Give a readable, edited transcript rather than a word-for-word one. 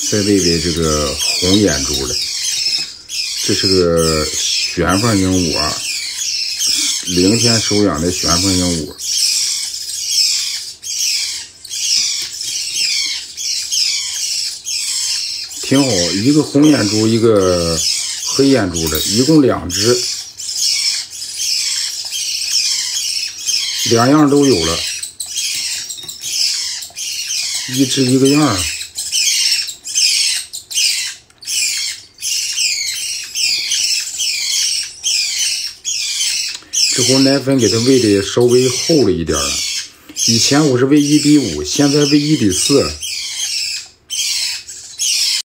再喂喂这个红眼珠的，这是个玄凤鹦鹉啊，0天收养的玄凤鹦鹉。挺好，一个红眼珠，一个黑眼珠的，一共2只，2样都有了，一只一个样。这会奶粉给它喂的稍微厚了一点了，以前我是喂1:5，现在喂1:4。